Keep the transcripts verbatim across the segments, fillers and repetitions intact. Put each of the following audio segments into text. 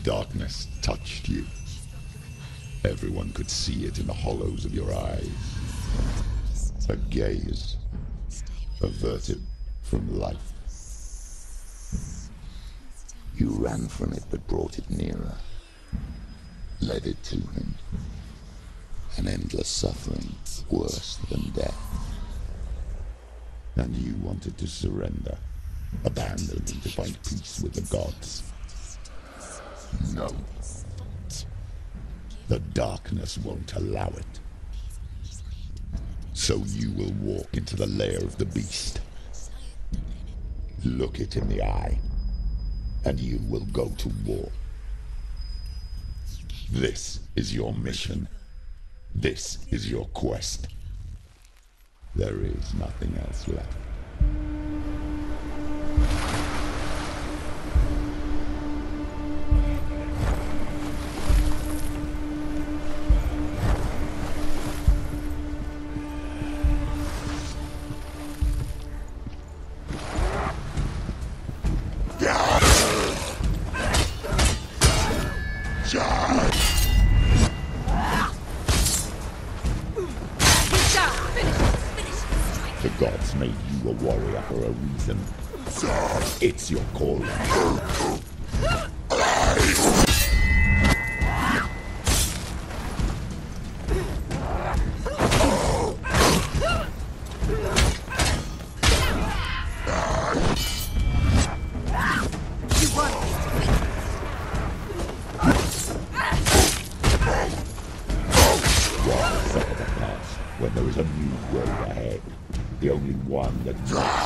darkness touched you. Everyone could see it in the hollows of your eyes. A gaze averted from life. You ran from it but brought it nearer. Led it to him. An endless suffering worse than death. And you wanted to surrender. Abandon him to find peace with the gods. No. The darkness won't allow it. So you will walk into the lair of the beast. Look it in the eye, and you will go to war. This is your mission. This is your quest. There is nothing else left. The gods made you a warrior for a reason. It's your calling. When there is a new road ahead, the only one that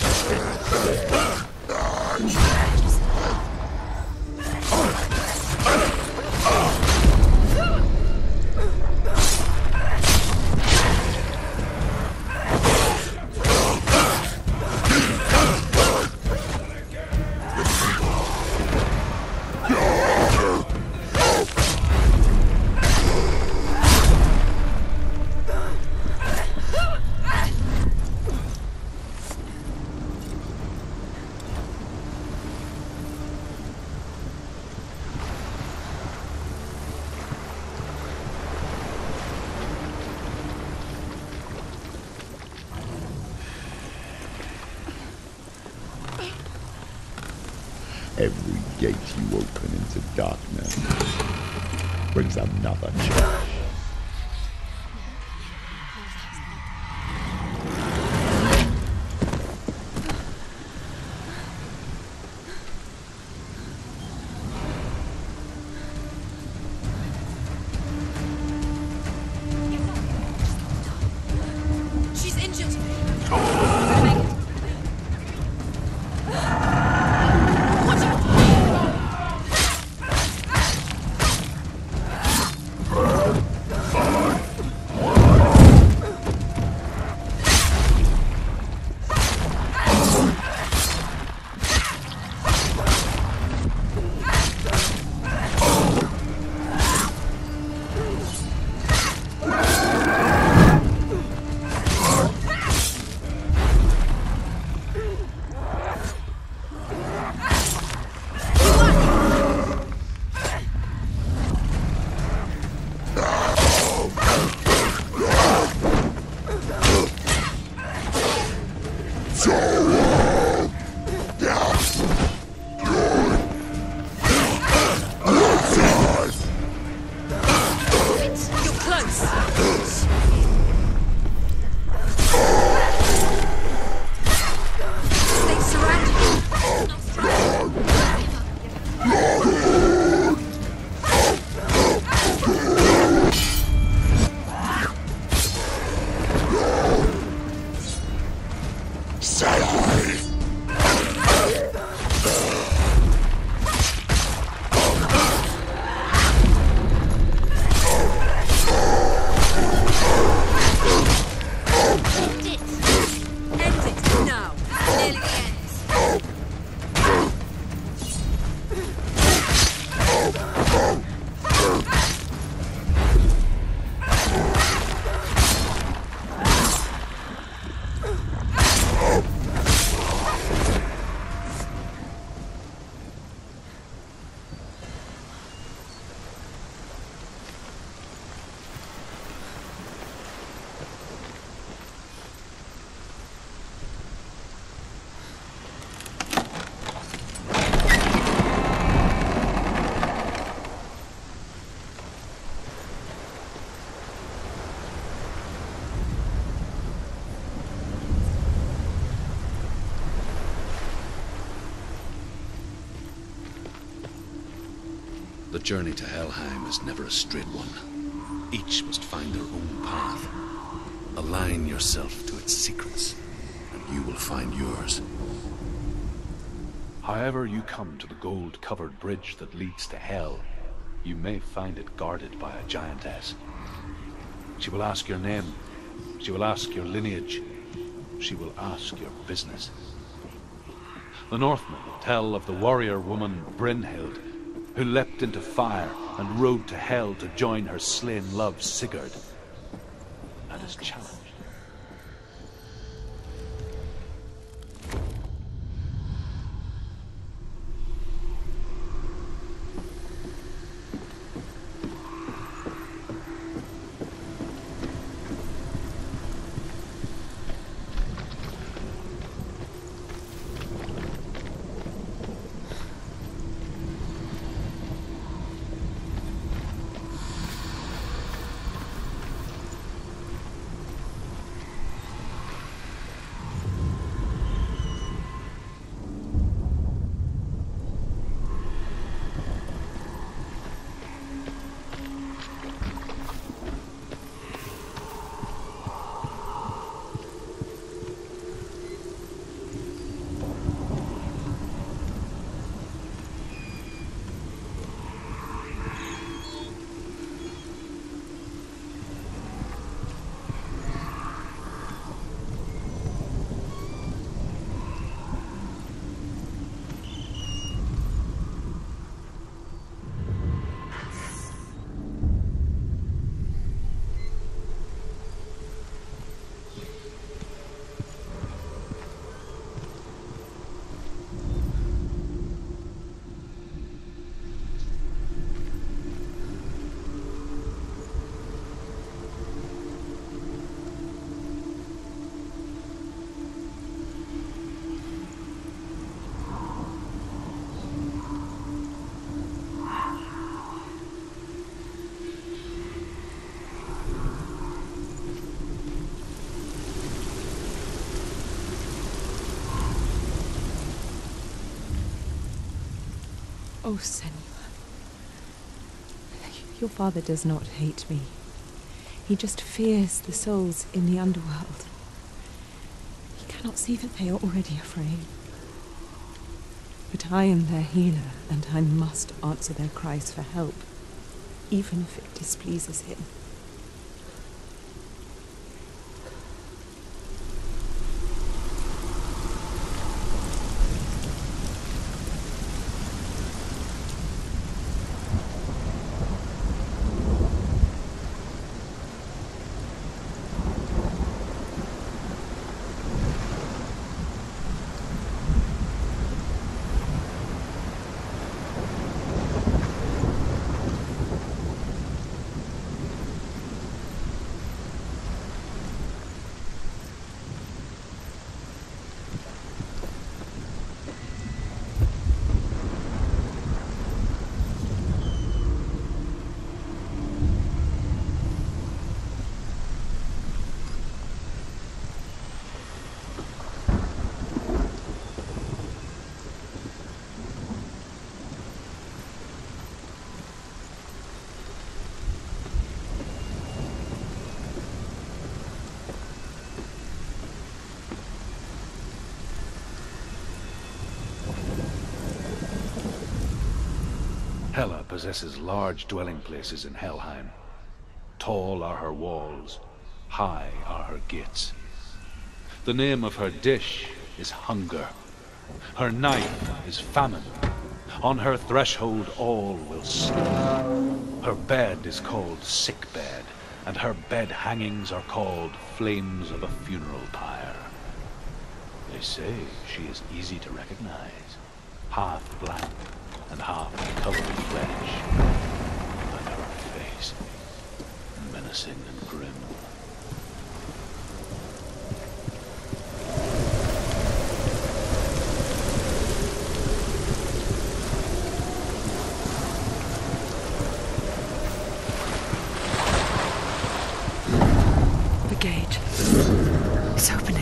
every gate you open into darkness brings another change. She's injured. The journey to Helheim is never a straight one. Each must find their own path. Align yourself to its secrets, and you will find yours. However you come to the gold-covered bridge that leads to Hell, you may find it guarded by a giantess. She will ask your name. She will ask your lineage. She will ask your business. The Northmen tell of the warrior woman Brynhild, who leapt into fire and rode to Hell to join her slain love Sigurd, and is challenged. Oh, Senua. Your father does not hate me. He just fears the souls in the underworld. He cannot see that they are already afraid. But I am their healer, and I must answer their cries for help, even if it displeases him. Hela possesses large dwelling places in Helheim. Tall are her walls, high are her gates. The name of her dish is hunger. Her knife is famine. On her threshold all will sleep. Her bed is called sick bed, and her bed hangings are called flames of a funeral pyre. They say she is easy to recognize, half black and half covered in flesh, and her face menacing and grim. The gate is opening.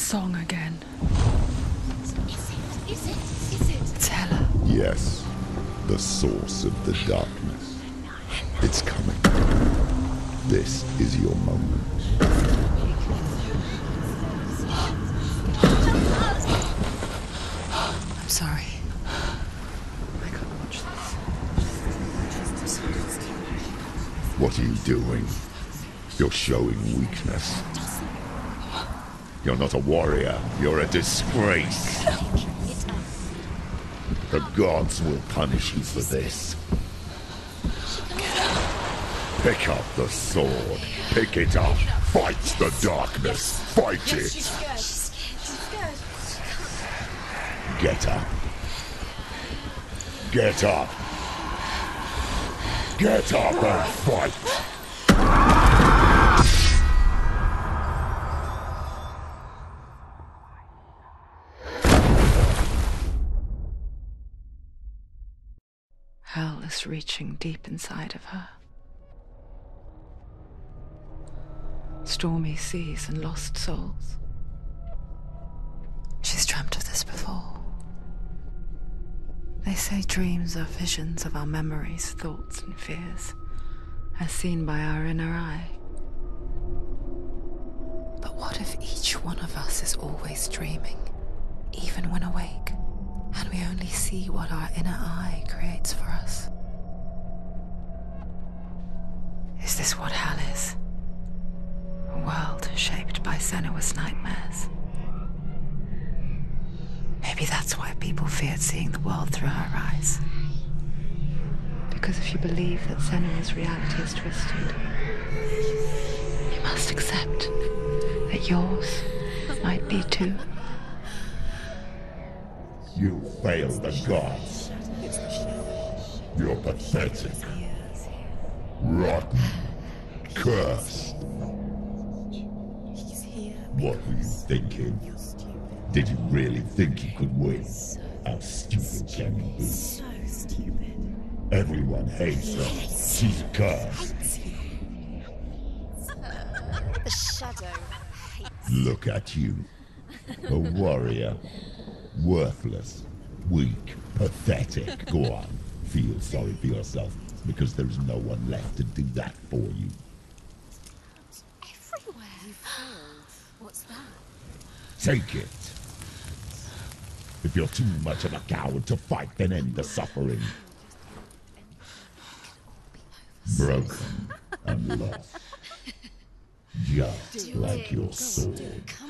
song again. Is it? Is it? Is it? It's Hela. Yes, the source of the darkness. It's coming. This is your moment. I'm sorry. I can't watch this. What are you doing? You're showing weakness. You're not a warrior. You're a disgrace. The gods will punish you for this. Pick up the sword. Pick it up. Fight the darkness. Fight it. She's scared. She's scared. She's scared. Get up. Get up. Get up and fight. Hell is reaching deep inside of her. Stormy seas and lost souls. She's dreamt of this before. They say dreams are visions of our memories, thoughts, and fears, as seen by our inner eye. But what if each one of us is always dreaming, even when awake, and we only see what our inner eye creates for us? Is this what hell is? A world shaped by Senua's nightmares. Maybe that's why people feared seeing the world through her eyes. Because if you believe that Senua's reality is twisted, you must accept that yours might be too. You fail the gods. You're pathetic. Rotten. Cursed. What were you thinking? Did you really think you could win? How stupid can you be? So stupid. Everyone hates her. She's cursed. The shadow hates. Look at you. A warrior. Worthless. Weak. Pathetic. Go on. Feel sorry for yourself, because there's no one left to do that for you. Everywhere. You failed. What's that? Take it. If you're too much of a coward to fight, then end the suffering. Broken and lost. Just like your sword.